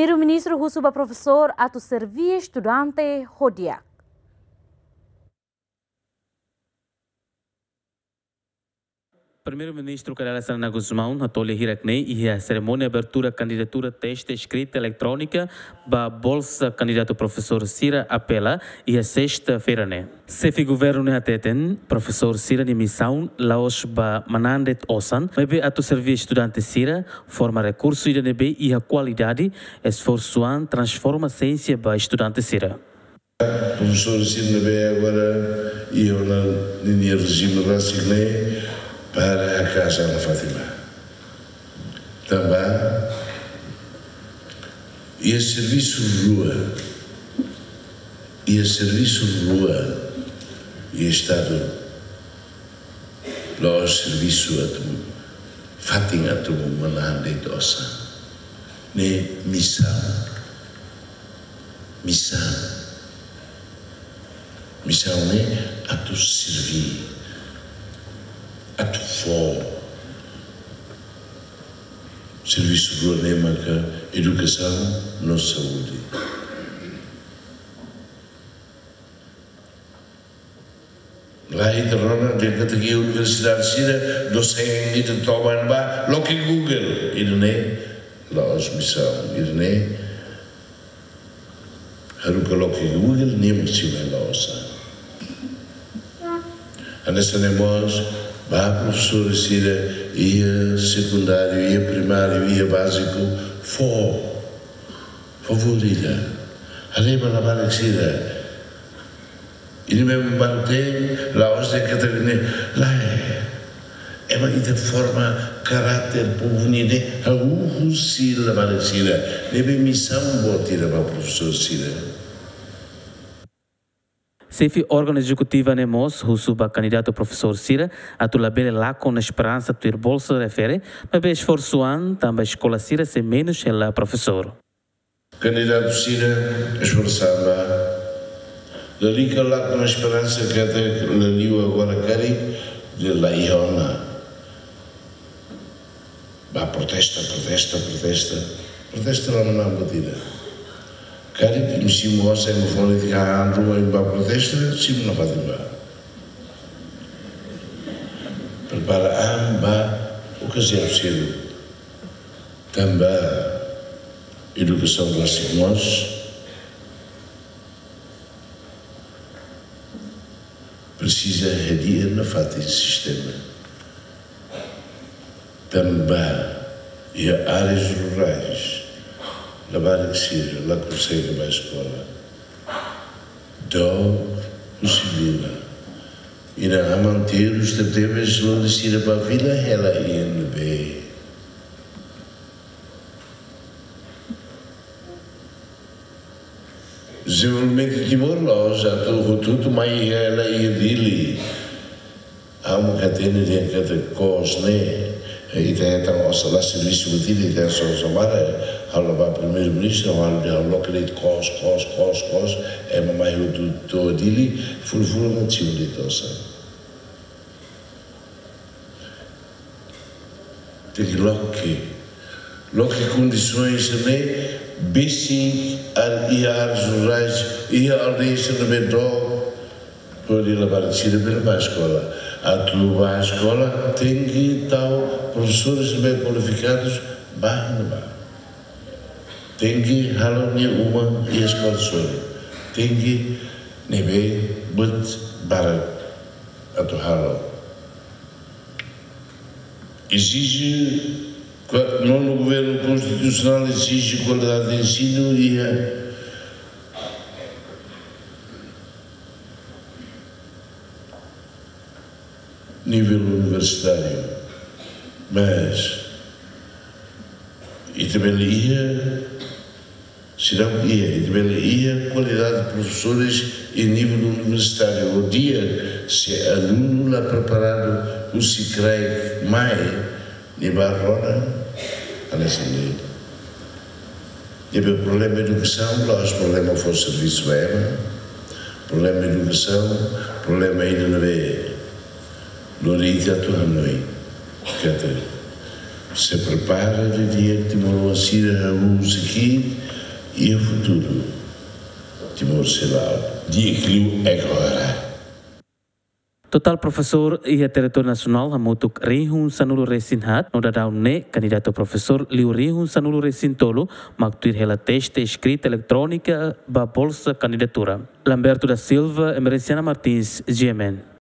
Primeiro-ministro Rusuba professor atu servia estudante Rodiak. Primeiro-ministro Karela Sanana Guzmão, Atole Hiraknei, e a cerimônia de abertura candidatura teste escrita eletrônica para a Bolsa Candidato Professor Cira Apela e a sexta-feira, né? Sefi governo ne ateten, professor Cira de missão, laos ba manandet osan, mebe atu servir estudante Cira, forma recurso e a qualidade, esforçoan transforma a ciência para estudante Cira. Professor Cira nebe agora e eu na linha regime racignei para a Casa da Fátima. Também, e a serviço de rua, e Estado, lá serviço a Fátima, a tu manande dosa, ne missão, ne a tu servir. A tu for serviço de problema que educação não saúde. Lá em Terrona, dentro da Universidade de Cira, docente de Tobanba, lo que Google, e não é lá as missão, e não é haruka lo que Google nem muito mais lá osa. A nessa nemos a professora Cira ia secundário, ia primário, ia básico, favorita. Arriba na barra Cira. E não me mantém lá hoje que lá é uma ida forma caráter povunide a Cira barra Cira. Nebe missão botira para professor Cira. Sefi órgão executiva Nemos, Rusuba candidato professor Cira, a tu labele lá com a esperança de ter bolsa refere, mas bem esforçoan também a escola Cira ser menos ela professor. Candidato Cira esforçava, ali lá com a esperança que até liu agora cari de la iona. Ba protesta lá na batida. Cari que se mostra em fone de andro em ba protesta, se não faz nada. Prepara amba ocasião cedo. Também educação clássica nós precisa redir na falta de sistema. Também e áreas rurais. La barra que seja, lá consegue a escola. Do possível. E na manter os temas lá de Cira para a vila, ela ia no bem. Desenvolvimento de Timor, lá já estou tudo, mas ela ia dele. Há uma catena de cada coisa, né? E tem então o salário serviço batido e tem só o salário. Há o primeiro-ministro, há o local de cos, é uma maior do dele, furo não tinha de tossa. Tem que loque condições também, basic, e áreas rurais, e aldeias também do, por ir levar a Cira para a escola. A tua escola tem que estar professores bem qualificados, tem que halar uma e a escola só. Tem que nebe but para a tua halar. Exige, no governo constitucional exige qualidade de ensino e a nível universitário, mas e também ia qualidade de professores em nível universitário. O dia se aluno lá preparado o se crê mais de barrona a nessa lei. E o problema de educação, lá os problemas for serviço bem, problema de educação, problema ainda não é. Lorita tu hanoi, kata. se prepara de dia que Timor a Sira aqui e o futuro. Timor será dia que lhe é agora. Total professor e a território nacional hamutuk Rihun Sanulu Resinhat no dadau ne candidato professor Liu Rihun Sanulu Resintolo maktuir hela teste escrita eletrônica ba bolsa candidatura. Lamberto da Silva, Emerenciana Martins, GMN.